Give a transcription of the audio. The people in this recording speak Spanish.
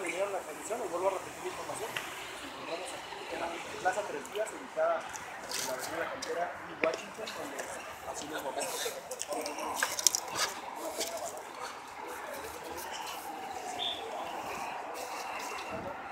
vinieron a la transmisión, les vuelvo a repetir la información. Nos encontramos aquí en la Plaza Tres Días, ubicada en la avenida Cantera y Washington, donde así los momentos se reportaron.